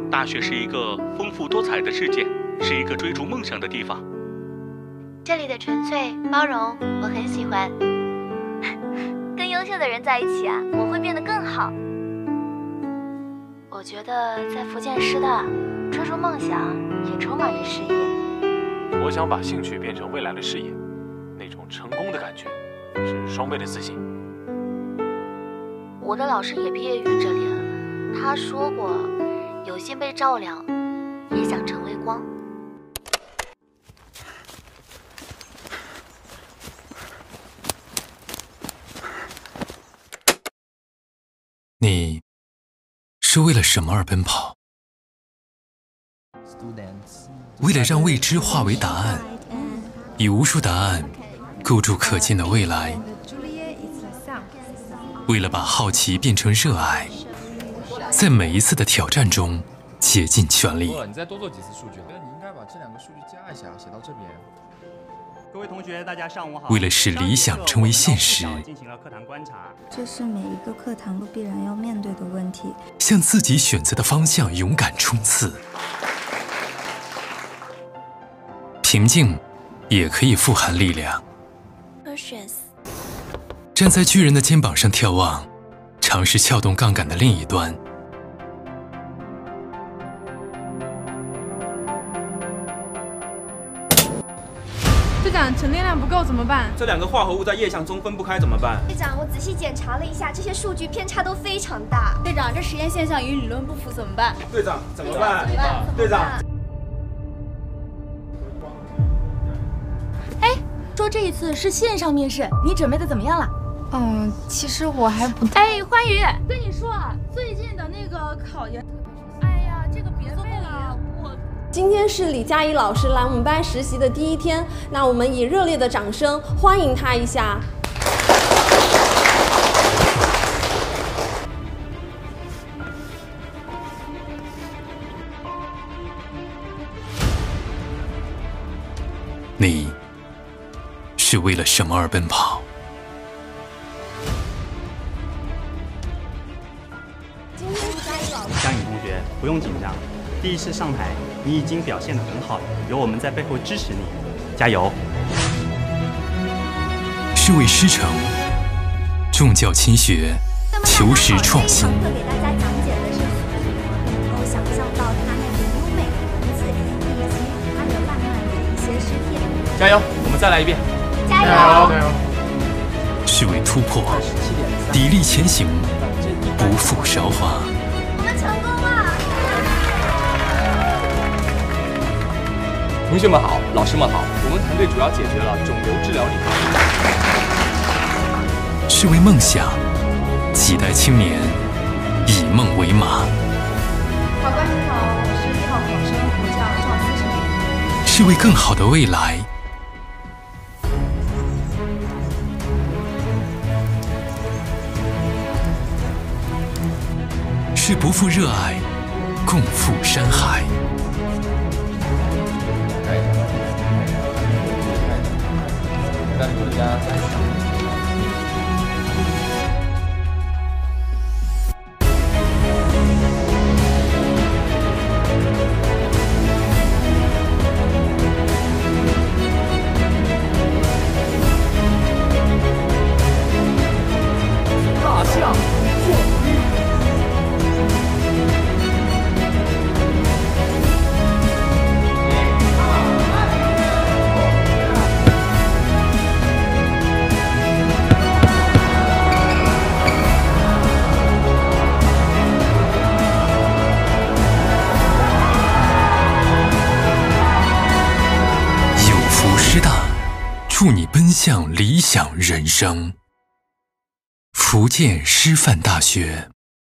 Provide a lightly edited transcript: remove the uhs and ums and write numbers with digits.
大学是一个丰富多彩的世界，是一个追逐梦想的地方。 这里的纯粹包容，我很喜欢。跟优秀的人在一起啊，我会变得更好。我觉得在福建师大追逐梦想也充满着事业。 我想把兴趣变成未来的事业，那种成功的感觉是双倍的自信。 我的老师也毕业于这里了，他说过，有心被照亮，也想成为光。 你是为了什么而奔跑？为了让未知化为答案，以无数答案构筑可见的未来。为了把好奇变成热爱，在每一次的挑战中竭尽全力。 你再多做几次数据，你应该把这两个数据加一下，写到这边。 各位同学，大家上午好。 为了使理想成为现实， 进行了课堂观察， 这是每一个课堂都必然要面对的问题。 向自己选择的方向勇敢冲刺。平静也可以富含力量。站在巨人的肩膀上眺望，尝试撬动杠杆的另一端。 队长，沉淀量不够怎么办？ 这两个化合物在液相中分不开怎么办？ 队长，我仔细检查了一下，这些数据偏差都非常大。 队长，这实验现象与理论不符怎么办？ 队长，怎么办？队长。 哎，说这一次是线上面试，你准备的怎么样了？ 其实我还不…… 哎，欢愉，跟你说啊，最近的那个考研，哎呀，这个别背了， 今天是李佳怡老师来我们班实习的第一天，那我们以热烈的掌声欢迎她一下。 你是为了什么而奔跑？ 江颖同学，不用紧张，第一次上台，你已经表现得很好了，有我们在背后支持你，加油！ 是为师承，重教轻学，求实创新。 这一堂课给大家讲解的是能够想象到它那个优美的文字，以及它的浪漫的一些诗篇。 加油，我们再来一遍！ 加油！ 加油！ 是为突破，砥砺前行，不负韶华。 我们成功了！ 同学们好，老师们好，我们团队主要解决了肿瘤治疗领域。 是为梦想，几代青年以梦为马。 考官你好，我是1号考生，我叫赵思成。 是为更好的未来。是不负热爱，共赴山海。 大象过鱼。 助你奔向理想人生。福建师范大学。